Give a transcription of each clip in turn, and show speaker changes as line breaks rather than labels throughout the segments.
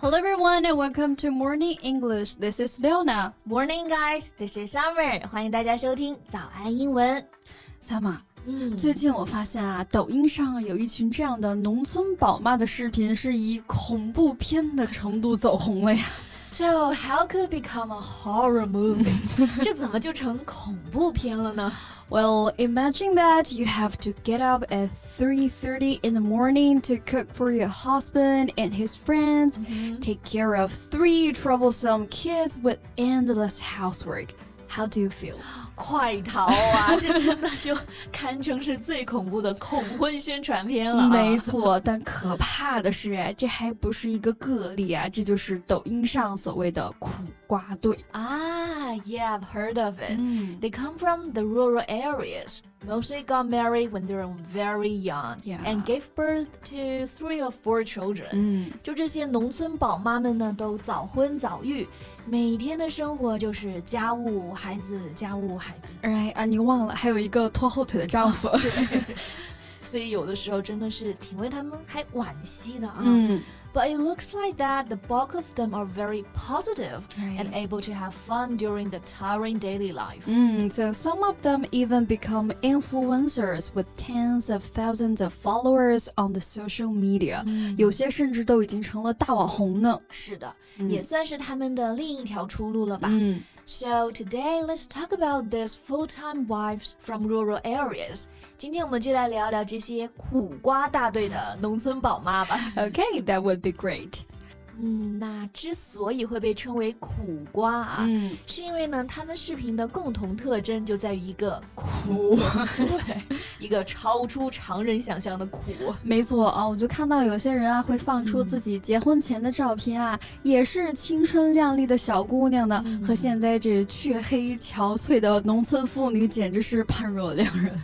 Hello everyone and welcome to Morning English. This is Leona.
Morning guys, this is Summer. 欢迎大家收听早安英文。
Summer，最近我发现啊，抖音上有一群这样的农村宝妈的视频是以恐怖片的程度走红了呀。
So how could it become a horror movie? 这怎么就成恐怖片了呢
？Well, imagine that you have to get up at 3:30 in the morning to cook for your husband and his friends, take care of 3 troublesome kids with endless housework. How do you feel?
快逃啊！这真的就堪称是最恐怖的恐婚宣传片了
没错，但可怕的是，这还不是一个个例啊，这就是抖音上所谓的苦瓜队
啊。Yeah, I've heard of it. They come from the rural areas. Mostly got married when they were very young and gave birth to 3 or 4 children. 就这些农村宝妈们呢，都早婚早育，每天的生活就是家务、孩子、家务、孩子。
Right 啊，你忘了还有一个拖后腿的丈夫。
所以有的时候真的是挺为他们还惋惜的啊。But it looks like that the bulk of them are very positive and able to have fun during the tiring daily life.
So some of them even become influencers with tens of thousands of followers on the social media. 有些甚至都已经成了大网红呢。
是的，也算是他们的另一条出路了吧。So today, let's talk about these full-time wives from rural areas. 今天我们就来聊聊这些苦瓜大队的农村宝妈吧。
Okay, that would be great.
那之所以会被称为苦瓜啊，是因为呢，他们视频的共同特征就在于一个苦，对，一个超出常人想象的苦。
没错啊，我就看到有些人啊会放出自己结婚前的照片啊，也是青春靓丽的小姑娘呢，和现在这黢黑憔悴的农村妇女简直是判若两人。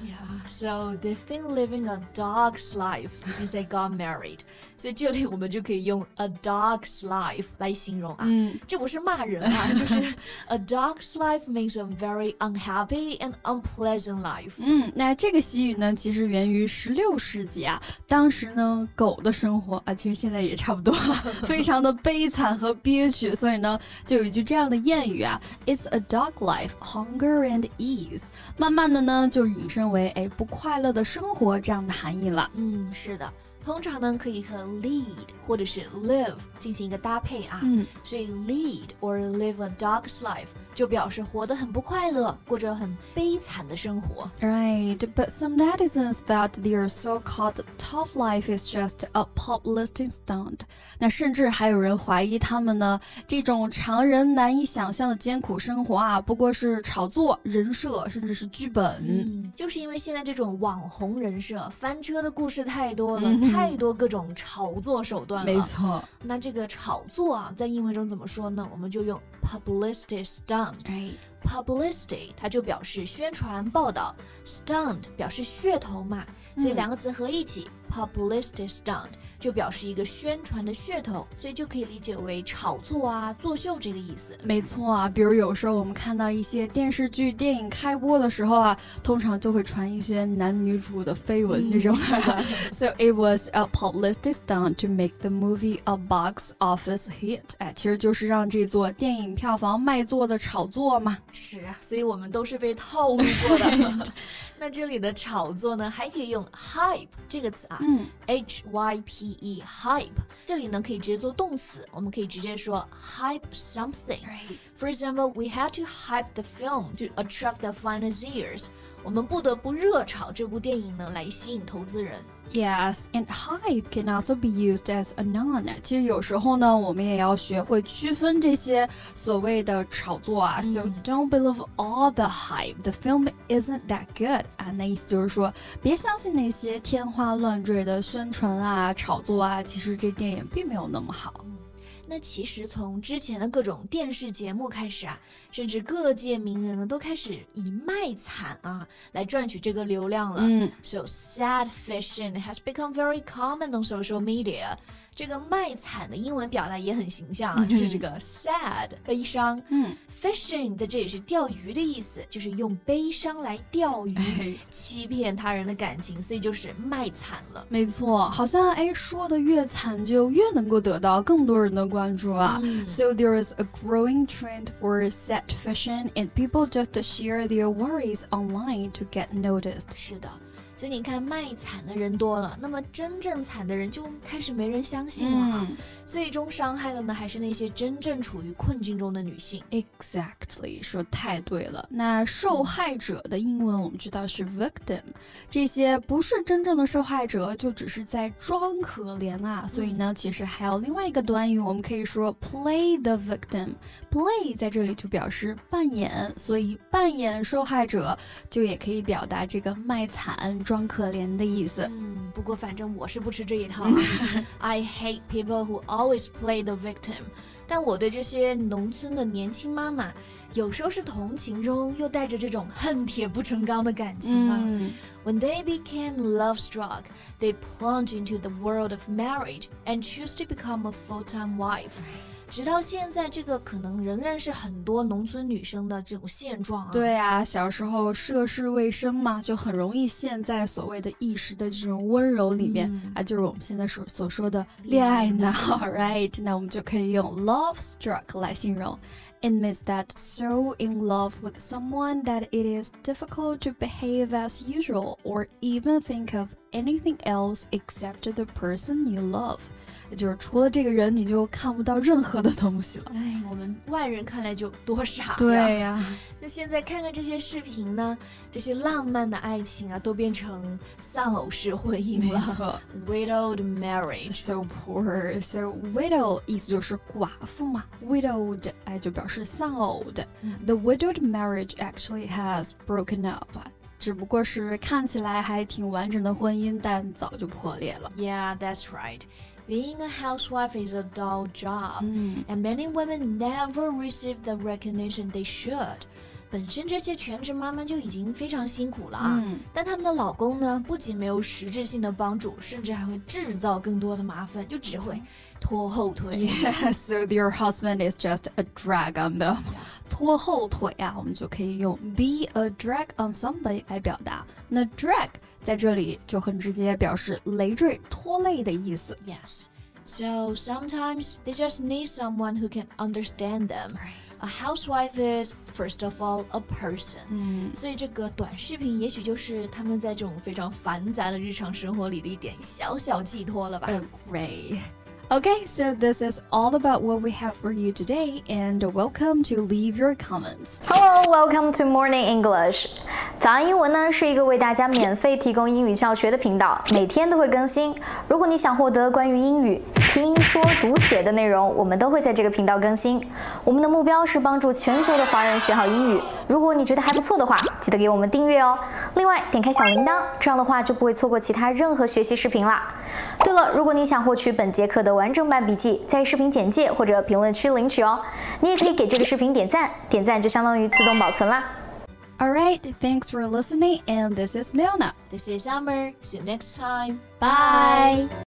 So they've been living a dog's life since they got married. 所以这里我们就可以用 a dog's life 来形容啊，这不是骂人啊，就是 a dog's life means a very unhappy and unpleasant life.
那这个习语呢，其实源于16世纪啊，当时呢，狗的生活啊，其实现在也差不多，非常的悲惨和憋屈，所以呢，就有一句这样的谚语啊 ，It's a dog life, hunger and ease. 慢慢的呢，就引申为不快乐的生活这样的含义了。
是的，通常呢可以和 lead 或者是 live 进行一个搭配啊。所以 lead or live a dog's life 就表示活得很不快乐，过着很悲惨的生活。
Right, but some netizens thought their so-called tough life is just a publicity stunt. 那甚至还有人怀疑他们呢，这种常人难以想象的艰苦生活啊，不过是炒作、人设，甚至是剧本。
就是因为现在这种网红人设翻车的故事太多了，太多各种炒作手段了。
没错。
那这个炒作啊，在英文中怎么说呢？我们就用 publicity stunt。Publicity 它就表示宣传报道 ，stunt 表示噱头嘛，所以两个词合一起 publicity stunt 就表示一个宣传的噱头，所以就可以理解为炒作啊、作秀这个意思。
没错啊，比如有时候我们看到一些电视剧、电影开播的时候啊，通常就会传一些男女主的绯闻那种。So it was a publicity stunt to make the movie a box office hit. 其实就是让这座电影票房卖座的炒作嘛。
是啊，所以我们都是被套路过的。那这里的炒作呢，还可以用 hype 这个词啊，hype hype 这里呢可以直接做动词，我们可以直接说 hype something。For example, we had to hype the film to attract the financiers. 我们不得不热炒这部电影呢，来吸引投资人。
Yes, and hype can also be used as a noun. 其实有时候呢，我们也要学会区分这些所谓的炒作啊。So don't believe all the hype. The film isn't that good. 那意思就是说，别相信那些天花乱坠的宣传啊、炒作啊。其实这电影并没有那么好。
那其实从之前的各种电视节目开始啊，甚至各界名人呢都开始以卖惨啊来赚取这个流量了。So sad fishing has become very common on social media. 这个卖惨的英文表达也很形象啊，就是这个 sad 悲伤。Fishing 在这里是钓鱼的意思，就是用悲伤来钓鱼，欺骗他人的感情，所以就是卖惨了。
没错，好像说的越惨就越能够得到更多人的关注啊。So there is a growing trend for sad fishing, and people just share their worries online to get noticed.
是的。所以你看，卖惨的人多了，那么真正惨的人就开始没人相信了。最终伤害的呢，还是那些真正处于困境中的女性。
Exactly， 说太对了。那受害者的英文我们知道是 victim， 这些不是真正的受害者，就只是在装可怜啊。所以呢，其实还有另外一个短语，我们可以说 play the victim。play 在这里就表示扮演，所以扮演受害者就也可以表达这个卖惨。装可怜的意思。
不过反正我是不吃这一套。I hate people who always play the victim。但我对这些农村的年轻妈妈，有时候是同情中又带着这种恨铁不成钢的感情啊。When they became love-struck, they plunged into the world of marriage and choose to become a full-time wife. 直到现在，这个可能仍然是很多农村女生的这种现状啊。
对啊，小时候涉世未深嘛，就很容易陷在所谓的一时的这种温柔里面啊，就是我们现在所说的恋爱脑 ，right？ 那我们就可以用 love struck 来形容。It means that so in love with someone that it is difficult to behave as usual or even think of anything else except the person you love.就是除了这个人，你就看不到任何的东西了。
我们外人看来就多傻呀。
对呀。
那现在看看这些视频呢，这些浪漫的爱情啊，都变成丧偶式婚姻了。
没错
，widowed marriage。
So poor. So widow 意思就是寡妇嘛 ，widowed 就表示丧偶的。The widowed marriage actually has broken up.只不过是看起来还挺完整的婚姻，但早就破裂了。
Yeah, that's right. Being a housewife is a dull job, and many women never receive the recognition they should. 本身这些全职妈妈就已经非常辛苦了啊，但他们的老公呢，不仅没有实质性的帮助，甚至还会制造更多的麻烦，就只会拖后腿。
Yeah, so your husband is just a drag on them. 拖后腿啊，我们就可以用 be a drag on somebody 来表达。那 drag 在这里就很直接表示累赘、拖累的意思。
Yes. So sometimes they just need someone who can understand them. A housewife is, first of all, a person. 所以这个短视频也许就是他们在这种非常繁杂的日常生活里的一点小小寄托了吧。
Great. Okay, so this is all about what we have for you today, and welcome to leave your comments.
Hello, welcome to Morning English. 早安英文呢是一个为大家免费提供英语教学的频道，每天都会更新。如果你想获得关于英语听说读写的内容，我们都会在这个频道更新。我们的目标是帮助全球的华人学好英语。如果你觉得还不错的话，记得给我们订阅哦。另外，点开小铃铛，这样的话就不会错过其他任何学习视频啦。对了，如果你想获取本节课的完整版笔记，在视频简介或者评论区领取哦。你也可以给这个视频点赞，点赞就相当于自动保存啦。
Alright, thanks for listening, and this is Leona.
This is Summer. See you next time.
Bye!